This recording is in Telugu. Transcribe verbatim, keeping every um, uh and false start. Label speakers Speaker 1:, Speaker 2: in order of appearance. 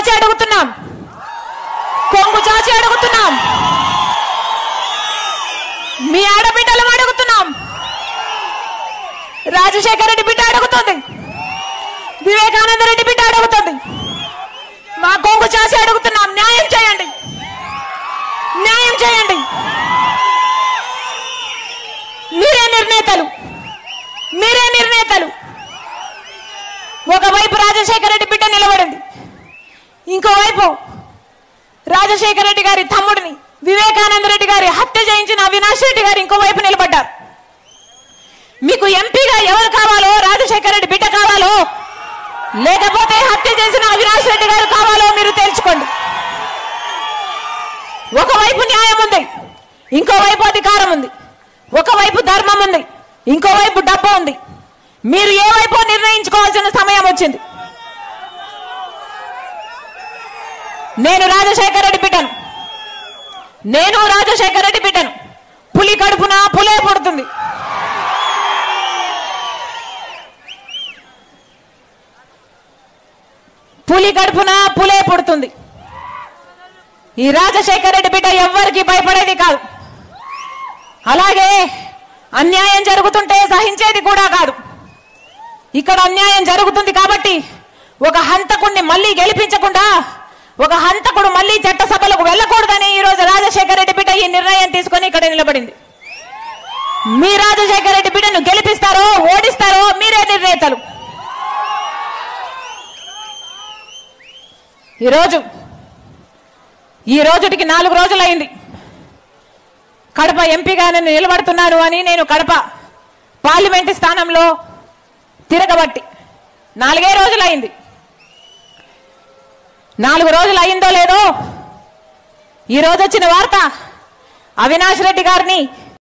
Speaker 1: చాచి అడుగుతున్నాం కొంగు చాచి అడుగుతున్నాం మీ ఆడబిడ్డలం అడుగుతున్నాం రాజశేఖర రెడ్డి బిడ్డ అడుగుతుంది వివేకానంద రెడ్డి బిడ్డ అడుగుతుంది మా కొంగు చాచి అడుగుతున్నాం న్యాయం చేయండి న్యాయం చేయండి మీరే నిర్ణేతలు మీరే నిర్ణేతలు ఒకవైపు రాజశేఖర రెడ్డి బిడ్డ నిలబడింది ఇంకోవైపు రాజశేఖర రెడ్డి గారి తమ్ముడిని వివేకానంద రెడ్డి గారి హత్య చేయించిన అవినాష్ రెడ్డి గారు ఇంకోవైపు నిలబడ్డారు మీకు ఎంపీగా ఎవరు కావాలో రాజశేఖర రెడ్డి బిడ్డ కావాలో లేకపోతే హత్య చేసిన అవినాష్ రెడ్డి గారు కావాలో మీరు తెలుసుకోండి ఒకవైపు న్యాయం ఉంది ఇంకోవైపు అధికారం ఉంది ఒకవైపు ధర్మం ఉంది ఇంకోవైపు డబ్బు ఉంది మీరు ఏ వైపు నిర్ణయించుకోవాల్సిన సమయం వచ్చింది నేను రాజశేఖర రెడ్డి బిడ్డను నేను రాజశేఖర రెడ్డి బిడ్డను పులి కడుపున పులే పుడుతుంది పులి కడుపున పులే పుడుతుంది ఈ రాజశేఖర రెడ్డి బిడ్డ ఎవ్వరికి భయపడేది కాదు అలాగే అన్యాయం జరుగుతుంటే సహించేది కూడా కాదు ఇక్కడ అన్యాయం జరుగుతుంది కాబట్టి ఒక హంతకుడిని మళ్ళీ గెలిపించకుండా ఒక హంతకుడు మళ్ళీ చట్టసభలకు వెళ్ళకూడదని ఈ రోజు రాజశేఖర రెడ్డి బిడ్డ ఈ నిర్ణయం తీసుకొని ఇక్కడ నిలబడింది మీ రాజశేఖర రెడ్డి బిడ్డను గెలిపిస్తారో ఓడిస్తారో మీరే నిర్ణేతలు ఈరోజు ఈ రోజుటికి నాలుగు రోజులైంది కడప ఎంపీగా నేను నిలబడుతున్నాను అని నేను కడప పార్లమెంటు స్థానంలో తిరగబట్టి నాలుగే రోజులైంది నాలుగు రోజులు అయిందో లేదో ఈరోజు వచ్చిన వార్త అవినాష్ రెడ్డి గారిని